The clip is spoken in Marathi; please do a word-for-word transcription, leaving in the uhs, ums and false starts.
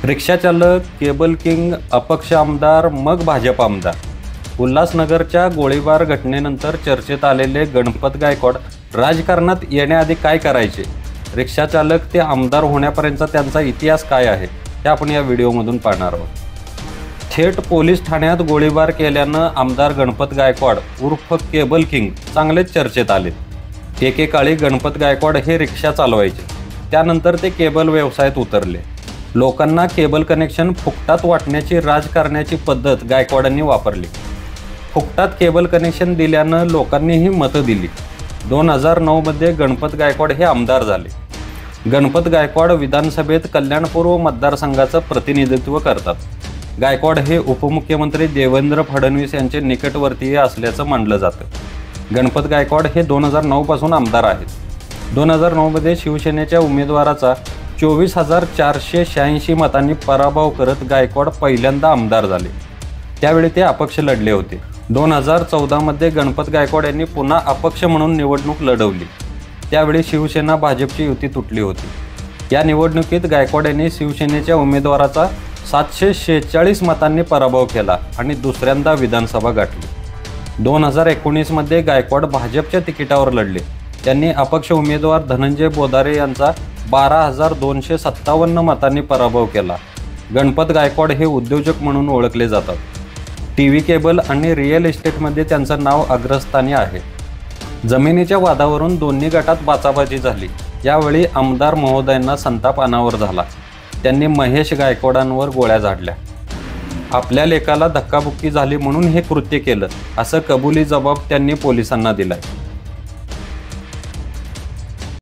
रिक्षाचालक, केबल किंग, अपक्ष आमदार, मग भाजप आमदार। उल्हासनगरच्या गोळीबार घटनेनंतर चर्चेत आलेले गणपत गायकवाड राजकारणात येण्याआधी काय करायचे, रिक्षाचालक ते आमदार होण्यापर्यंतचा त्यांचा इतिहास काय आहे, हे आपण या व्हिडिओमधून पाहणार आहोत। थेट पोलीस ठाण्यात गोळीबार केल्यानं आमदार गणपत गायकवाड उर्फ केबल किंग चांगलेच चर्चेत आले। एकेकाळी गणपत गायकवाड हे रिक्षा चालवायचे, त्यानंतर ते केबल व्यवसायात उतरले। लोकांना केबल कनेक्शन फुकटात वाटण्याची राजकारण्याची पद्धत गायकवाडांनी वापरली। फुकटात केबल कनेक्शन दिल्यानं लोकांनीही मतं दिली। दोन हजार नऊमध्ये गणपत गायकवाड हे आमदार झाले। गणपत गायकवाड विधानसभेत कल्याणपूर्व मतदारसंघाचं प्रतिनिधित्व करतात। गायकवाड हे उपमुख्यमंत्री देवेंद्र फडणवीस यांचे निकटवर्तीय असल्याचं मानलं जातं। गणपत गायकवाड हे दोन हजार नऊ पासून आमदार आहेत। दोन हजार नऊमध्ये शिवसेनेच्या उमेदवाराचा चोवीस हजार चारशे शहाऐंशी मतांनी पराभव करत गायकवाड पहिल्यांदा आमदार झाले। त्यावेळी ते अपक्ष लढले होते। दोन हजार चौदामध्ये गणपत गायकवाड यांनी पुन्हा अपक्ष म्हणून निवडणूक लढवली। त्यावेळी शिवसेना भाजपची युती तुटली होती। या निवडणुकीत गायकवाड यांनी शिवसेनेच्या उमेदवाराचा सातशे शेहेचाळीस मतांनी पराभव केला आणि दुसऱ्यांदा विधानसभा गाठली। दोन हजार एकोणीसमध्ये गायकवाड भाजपच्या तिकिटावर लढले। त्यांनी अपक्ष उमेदवार धनंजय बोधारे यांचा बारा हजार दोनशे सत्तावन्न मतांनी पराभव केला। गणपत गायकवाड हे उद्योजक म्हणून ओळखले जातात। टी व्ही केबल आणि रिअल इस्टेटमध्ये त्यांचं नाव अग्रस्थानी आहे। जमिनीच्या वादावरून दोन्ही गटात बाचाबाची झाली। यावेळी आमदार महोदयांना संताप अनावर झाला। त्यांनी महेश गायकवाडांवर गोळ्या झाडल्या। आपल्या लेकाला धक्काबुक्की झाली म्हणून हे कृत्य केलं, असं कबुली जबाब त्यांनी पोलिसांना दिलाय।